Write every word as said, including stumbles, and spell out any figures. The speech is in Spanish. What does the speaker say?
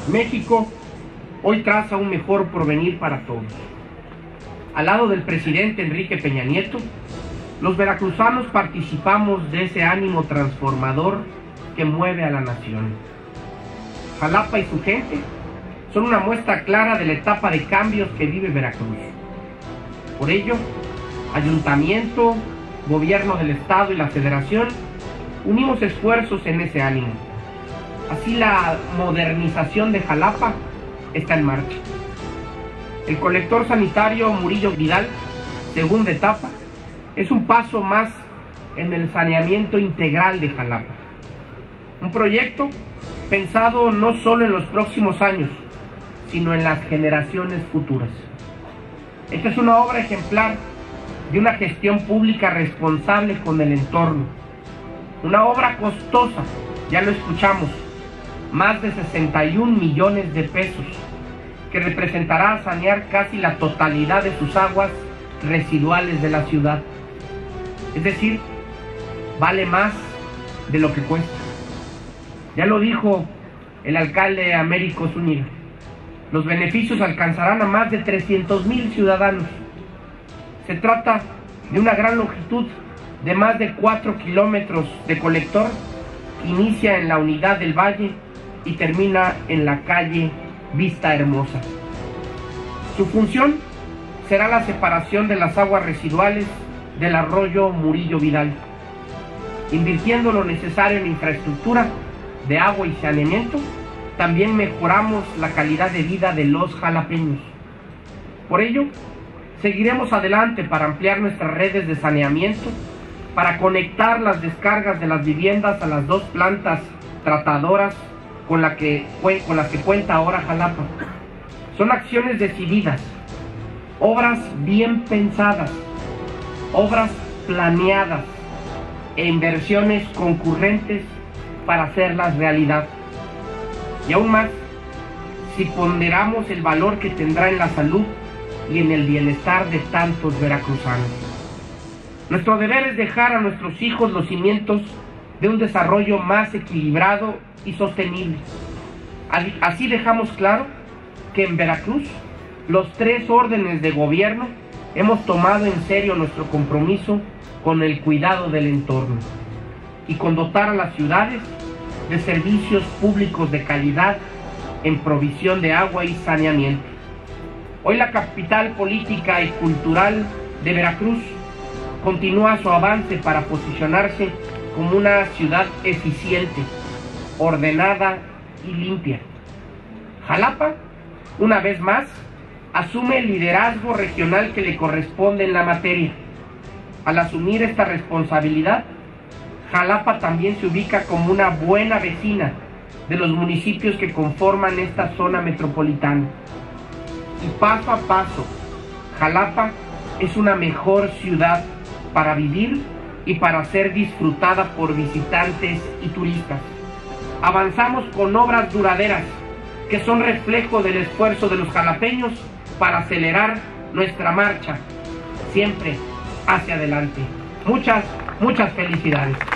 México hoy traza un mejor porvenir para todos. Al lado del presidente Enrique Peña Nieto, los veracruzanos participamos de ese ánimo transformador que mueve a la nación. Jalapa y su gente son una muestra clara de la etapa de cambios que vive Veracruz. Por ello, Ayuntamiento, Gobierno del Estado y la Federación unimos esfuerzos en ese ánimo. Así la modernización de Jalapa está en marcha. El colector sanitario Murillo Vidal, segunda etapa, es un paso más en el saneamiento integral de Jalapa. Un proyecto pensado no solo en los próximos años, sino en las generaciones futuras. Esta es una obra ejemplar de una gestión pública responsable con el entorno. Una obra costosa, ya lo escuchamos, más de sesenta y un millones de pesos, que representará sanear casi la totalidad de sus aguas residuales de la ciudad. Es decir, vale más de lo que cuesta. Ya lo dijo el alcalde Américo Zúñiga, los beneficios alcanzarán a más de trescientos mil ciudadanos. Se trata de una gran longitud de más de cuatro kilómetros de colector que inicia en la Unidad del Valle y termina en la calle Vista Hermosa. Su función será la separación de las aguas residuales del arroyo Murillo Vidal, invirtiendo lo necesario en infraestructura de agua y saneamiento. También mejoramos la calidad de vida de los jalapeños. Por ello, seguiremos adelante para ampliar nuestras redes de saneamiento, para conectar las descargas de las viviendas a las dos plantas tratadoras con, la que, con las que cuenta ahora Jalapa. Son acciones decididas, obras bien pensadas, obras planeadas e inversiones concurrentes para hacerlas realidad. Y aún más, si ponderamos el valor que tendrá en la salud y en el bienestar de tantos veracruzanos. Nuestro deber es dejar a nuestros hijos los cimientos de un desarrollo más equilibrado y sostenible. Así dejamos claro que en Veracruz los tres órdenes de gobierno hemos tomado en serio nuestro compromiso con el cuidado del entorno y con dotar a las ciudades de servicios públicos de calidad en provisión de agua y saneamiento. Hoy la capital política y cultural de Veracruz continúa su avance para posicionarse como una ciudad eficiente, ordenada y limpia. Jalapa, una vez más, asume el liderazgo regional que le corresponde en la materia. Al asumir esta responsabilidad, Jalapa también se ubica como una buena vecina de los municipios que conforman esta zona metropolitana. Y paso a paso, Jalapa es una mejor ciudad para vivir y para ser disfrutada por visitantes y turistas. Avanzamos con obras duraderas que son reflejo del esfuerzo de los jalapeños para acelerar nuestra marcha siempre hacia adelante. Muchas, muchas felicidades.